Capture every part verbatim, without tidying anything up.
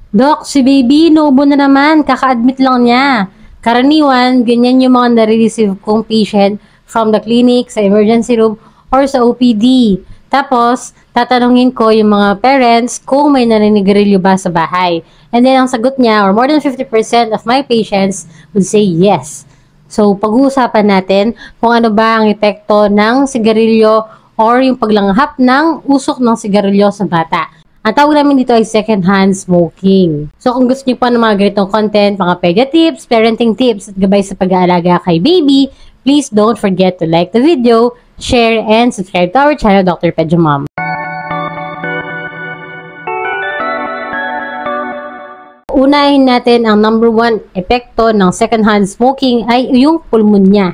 Dok, si baby, naubo na naman. Kaka-admit lang niya. Karaniwan, ganyan yung mga nare-receive kong patient from the clinic, sa emergency room, or sa O P D. Tapos, tatanungin ko yung mga parents kung may naninigarilyo ba sa bahay. And then, ang sagot niya, or more than fifty percent of my patients would say yes. So, pag-uusapan natin kung ano ba ang epekto ng sigarilyo or yung paglanghap ng usok ng sigarilyo sa bata. Ang tawag namin dito ay second-hand smoking. So kung gusto niyo pa ng mga ganitong content, mga pedia tips, parenting tips, at gabay sa pag-aalaga kay baby, please don't forget to like the video, share, and subscribe to our channel, Doctor Pedia Mom. Unahin natin ang number one epekto ng second-hand smoking ay yung pulmonya.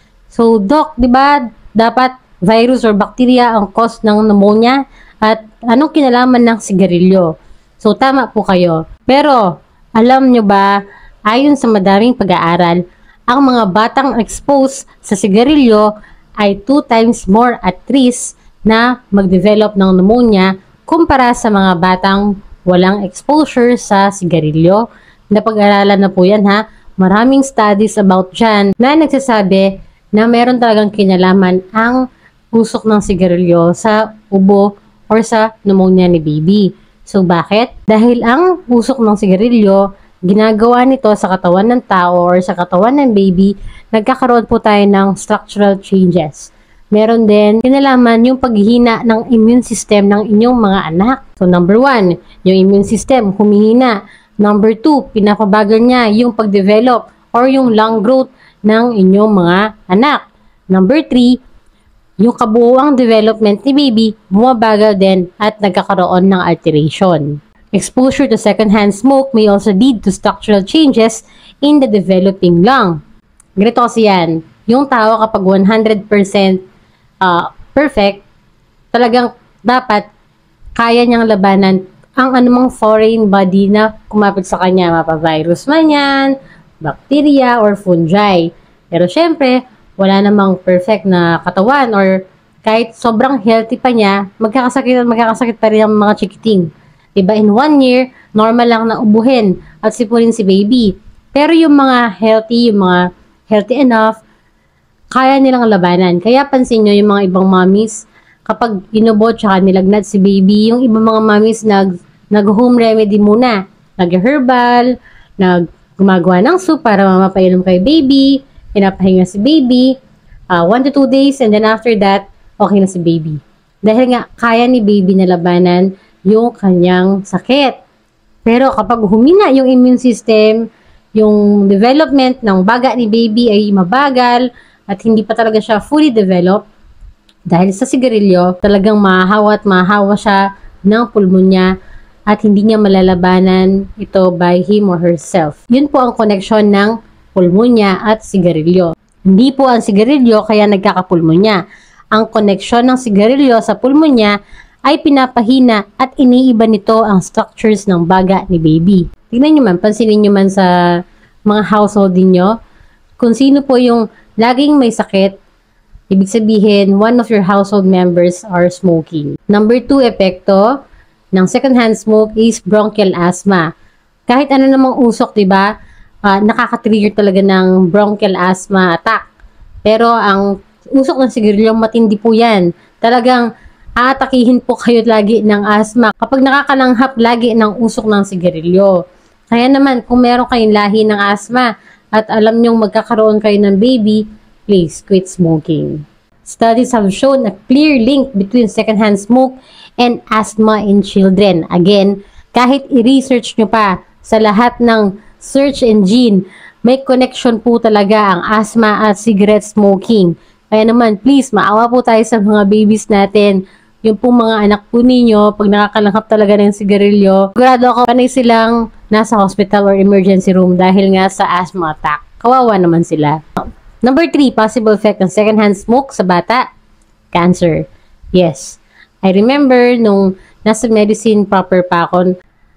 So, Doc, di ba dapat virus or bacteria ang cause ng pneumonia? At anong kinalaman ng sigarilyo? So, tama po kayo. Pero, alam nyo ba, ayon sa madaming pag-aaral, ang mga batang exposed sa sigarilyo ay two times more at risk na mag-develop ng pneumonia kumpara sa mga batang walang exposure sa sigarilyo. Napag-aralan na po yan ha. Maraming studies about dyan na nagsasabi na meron talagang kinalaman ang usok ng sigarilyo sa ubo or sa pneumonia ni baby. So, bakit? Dahil ang usok ng sigarilyo, ginagawa nito sa katawan ng tao or sa katawan ng baby, nagkakaroon po tayo ng structural changes. Meron din kinalaman yung paghihina ng immune system ng inyong mga anak. So, number one, yung immune system humihina. Number two, pinapabagal niya yung pagdevelop or yung lung growth ng inyong mga anak. Number three, yung kabuuang development ni baby bumabagal din at nagkakaroon ng alteration. Exposure to secondhand smoke may also lead to structural changes in the developing lung. Ganito kasi yan, yung tao kapag one hundred percent uh, perfect, talagang dapat kaya niyang labanan ang anumang foreign body na kumapit sa kanya, mapavirus man yan, bacteria, or fungi. Pero syempre, wala namang perfect na katawan or kahit sobrang healthy pa niya, magkakasakit at magkakasakit pa rin ang mga chikiting. Diba, in one year, normal lang na ubuhin at sipunin si baby. Pero yung mga healthy, yung mga healthy enough, kaya nilang labanan. Kaya pansin nyo yung mga ibang mommies, kapag inubo tsaka nilagnat si baby, yung ibang mga mommies nag, nag-home remedy muna. Nag-herbal, nag gumagawa ng soup para mamapainom kay baby, pinapahinga si baby, uh, one to two days, and then after that, okay na si baby. Dahil nga, kaya ni baby na labanan yung kanyang sakit. Pero kapag humina yung immune system, yung development ng baga ni baby ay mabagal at hindi pa talaga siya fully developed, dahil sa sigarilyo, talagang mahahawa at mahahawa siya ng pulmonya at hindi niya malalabanan ito by him or herself. Yun po ang connection ng pulmonya at sigarilyo. Hindi po ang sigarilyo kaya nagkakapulmonya. Ang koneksyon ng sigarilyo sa pulmonya ay pinapahina at iniiba nito ang structures ng baga ni baby. Tignan nyo man, pansinin nyo man sa mga household niyo, kung sino po yung laging may sakit, ibig sabihin, one of your household members are smoking. Number two epekto ng secondhand smoke is bronchial asthma. Kahit ano namang usok, diba? Uh, nakaka-trigger talaga ng bronchial asthma attack. Pero ang usok ng sigarilyo, matindi po yan. Talagang aatakihin po kayo lagi ng asthma kapag nakakalanghap lagi ng usok ng sigarilyo. Kaya naman, kung meron kayong lahi ng asthma at alam nyong magkakaroon kayo ng baby, please quit smoking. Studies have shown a clear link between secondhand smoke and asthma in children. Again, kahit i-research nyo pa sa lahat ng search engine, may connection po talaga ang asthma at cigarette smoking. Kaya naman, please, maawa po tayo sa mga babies natin. Yung pong mga anak po ninyo, pag nakakalanghap talaga ng sigarilyo, sigurado ako panay silang nasa hospital or emergency room dahil nga sa asthma attack. Kawawa naman sila. Number three, possible effect ng secondhand smoke sa bata, cancer. Yes. I remember nung nasa medicine proper pa ako,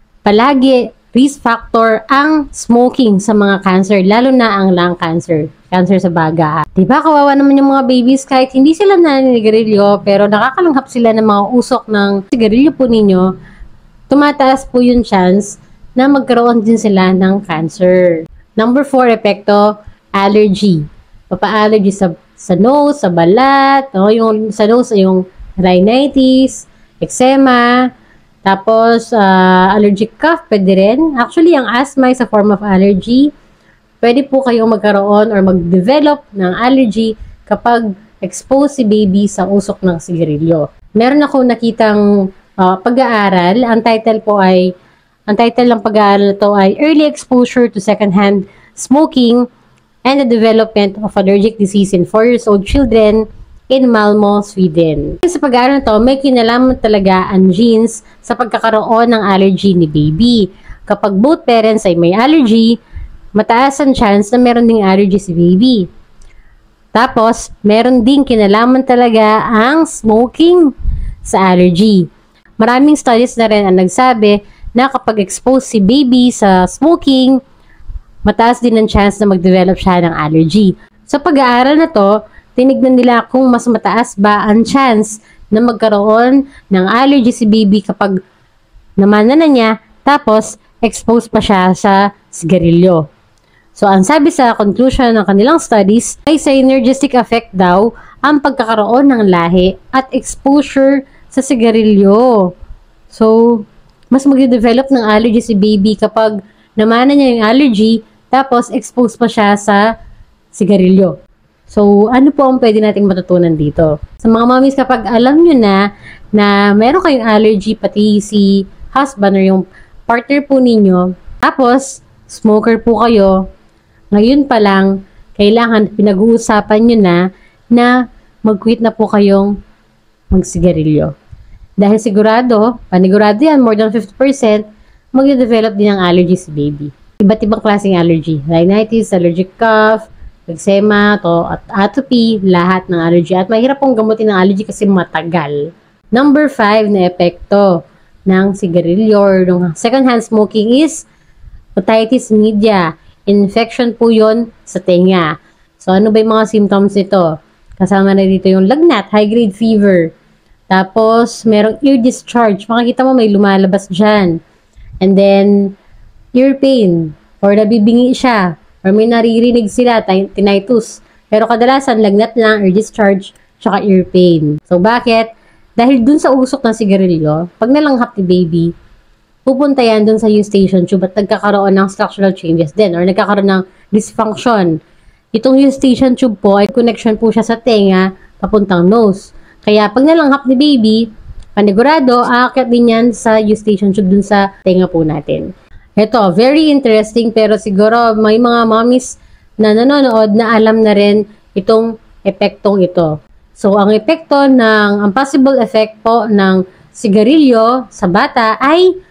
palagi risk factor ang smoking sa mga cancer, lalo na ang lung cancer, cancer sa baga. Diba kawawa naman yung mga babies kahit hindi sila naninigarilyo, pero nakakalanghap sila ng mga usok ng sigarilyo po ninyo, tumataas po yung chance na magkaroon din sila ng cancer. Number four, epekto, allergy. Papa-allergy sa, sa nose, sa balat, no? Yung sa nose, yung rhinitis, eczema, tapos uh, allergic cough, pwede rin. Actually, ang asthma is a form of allergy. Pwede po kayong magkaroon or mag-develop ng allergy kapag expose si baby sa usok ng sigarilyo. Meron ako nakitang uh, pag-aaral. Ang title po ay, ang title ng pag-aaral na to ay Early Exposure to Secondhand Smoking and the Development of Allergic Disease in four years old Children in Malmö, Sweden. Sa pag-aaral na to, may kinalaman talaga ang genes sa pagkakaroon ng allergy ni baby. Kapag both parents ay may allergy, mataas ang chance na meron ding allergy si baby. Tapos, meron ding kinalaman talaga ang smoking sa allergy. Maraming studies na rin ang nagsabi na kapag expose si baby sa smoking, mataas din ang chance na mag-develop siya ng allergy. Sa pag-aaral na to, tinignan nila kung mas mataas ba ang chance na magkaroon ng allergy si baby kapag namana na niya, tapos expose pa siya sa sigarilyo. So, ang sabi sa conclusion ng kanilang studies ay synergistic effect daw ang pagkakaroon ng lahi at exposure sa sigarilyo. So, mas mag-develop ng allergy si baby kapag namana niya yung allergy, tapos expose pa siya sa sigarilyo. So, ano po ang pwede nating matutunan dito? Sa mga mommies, kapag alam nyo na na meron kayong allergy, pati si husband or yung partner po ninyo, tapos smoker po kayo, ngayon pa lang, kailangan pinag-uusapan nyo na na mag-quit na po kayong magsigarilyo. Dahil sigurado, panigurado yan, more than fifty percent, mag-develop din ng allergy si baby. Iba't ibang klaseng allergy. Rhinitis, allergic cough, eczema, to, at atopy, lahat ng allergy. At mahirap pong gamutin ng allergy kasi matagal. Number five na epekto ng sigarilyo or ng secondhand smoking is otitis media. Infection po yon sa tenga. So, ano ba yung mga symptoms nito? Kasama na dito yung lagnat, high-grade fever. Tapos, merong ear discharge. Makikita mo may lumalabas dyan. And then, ear pain. Or nabibingi siya. Or may naririnig sila, tinnitus. Pero kadalasan, lagnat lang, ear discharge, tsaka ear pain. So, bakit? Dahil dun sa usok ng sigarilyo, pag nalanghap ni baby, pupunta yan dun sa eustachian tube at nagkakaroon ng structural changes din or nagkakaroon ng dysfunction. Itong eustachian tube po ay connection po siya sa tenga papuntang nose. Kaya pag nalanghap ni baby, panigurado, aakyat din yan sa eustachian tube dun sa tenga po natin. Ito, very interesting pero siguro may mga mommies na nanonood na alam na rin itong epektong ito. So, ang epekto ng, ang possible effect po ng sigarilyo sa bata ay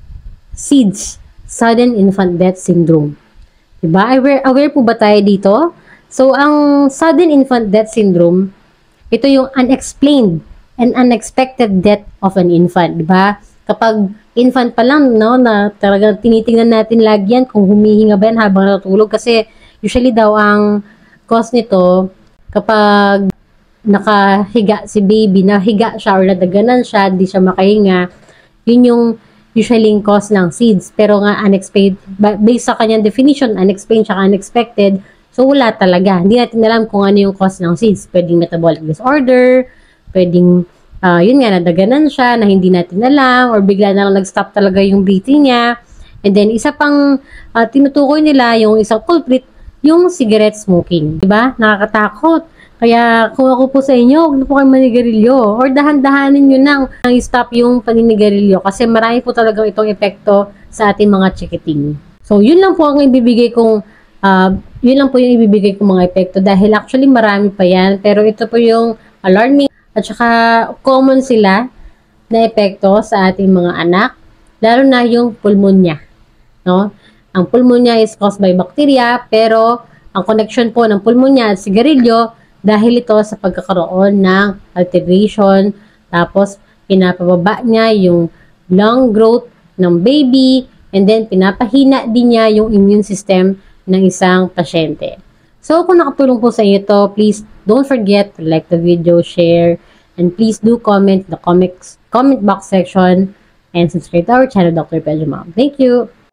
S I D S, Sudden Infant Death Syndrome. Diba? Aware, aware po ba tayo dito? So, ang Sudden Infant Death Syndrome, ito yung unexplained and unexpected death of an infant. Diba? Kapag infant pa lang, no, na talagang tinitingnan natin lagi yan kung humihinga ba yan habang natutulog. Kasi usually daw ang cause nito, kapag nakahiga si baby, nahiga siya or nadaganan siya, hindi siya makahinga, yun yung usually yung cause ng S I D S. Pero nga, unexpected, based sa kanyang definition, unexplained siya unexpected, so wala talaga. Hindi natin alam kung ano yung cause ng S I D S. Pwedeng metabolic disorder, pwedeng, uh, yun nga, nadaganan siya na hindi natin alam, or bigla na lang nag-stop talaga yung breathing niya. And then, isa pang uh, tinutukoy nila, yung isang culprit, yung cigarette smoking. Diba? Nakakatakot. Kaya kung ako po sa inyo, huwag na po kayo manigarilyo. Or dahan-dahanin nyo nang i-stop yung paninigarilyo. Kasi marami po talagang itong epekto sa ating mga chikiting. So, yun lang po ang ibibigay kong, uh, yun lang po yung ibibigay kong mga epekto. Dahil actually marami pa yan. Pero ito po yung alarming at saka common sila na epekto sa ating mga anak. Lalo na yung pulmonya. No? Ang pulmonya is caused by bacteria. Pero ang connection po ng pulmonya at sigarilyo dahil ito sa pagkakaroon ng alteration, tapos pinapababa niya yung lung growth ng baby, and then pinapahina din niya yung immune system ng isang pasyente. So, kung nakatulong po sa inyo ito, please don't forget to like the video, share, and please do comment in the comments, comment box section, and subscribe to our channel, Doctor Pedro Mom. Thank you!